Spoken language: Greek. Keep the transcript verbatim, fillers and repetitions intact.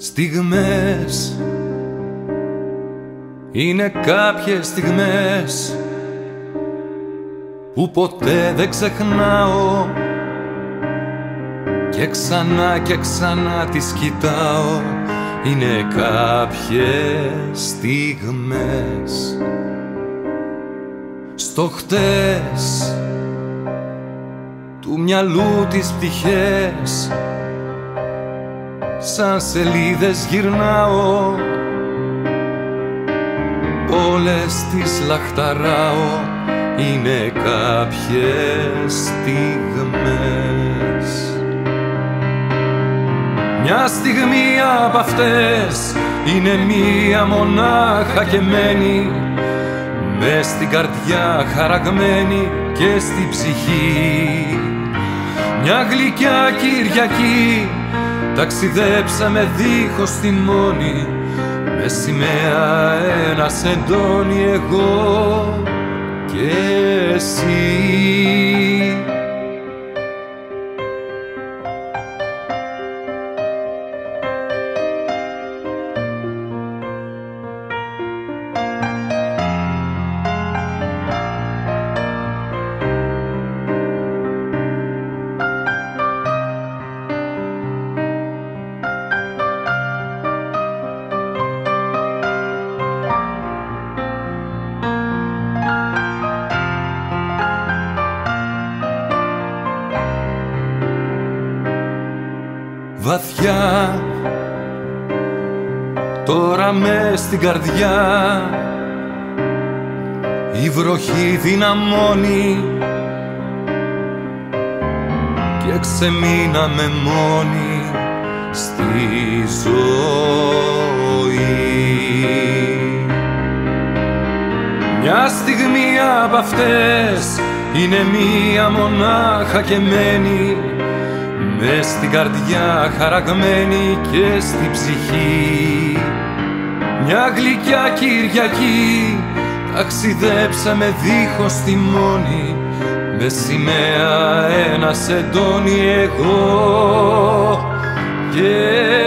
Στιγμές, είναι κάποιες στιγμές που ποτέ δεν ξεχνάω και ξανά και ξανά τις κοιτάω. Είναι κάποιες στιγμές στο χτες του μυαλού τις πτυχές σαν σελίδες γυρνάω, όλες τις λαχταράω. Είναι κάποιες στιγμές. Μια στιγμή απ' αυτές είναι μία μονάχα και μένει μες στην καρδιά χαραγμένη και στη ψυχή. Μια γλυκιά Κυριακή ταξιδέψαμε δίχως τιμόνι, με σημαία ένα σεντόνι, εγώ και εσύ. Βαθιά τώρα μες στην καρδιά η βροχή δυναμώνει και ξεμείναμε μόνοι στη ζωή. Μια στιγμή απ' αυτές είναι μία μονάχα και μένει μες στην καρδιά χαραγμένη και στη ψυχή. Μια γλυκιά Κυριακή ταξιδέψαμε δίχως τιμόνι, με σημαία ένα σεντόνι, εγώ και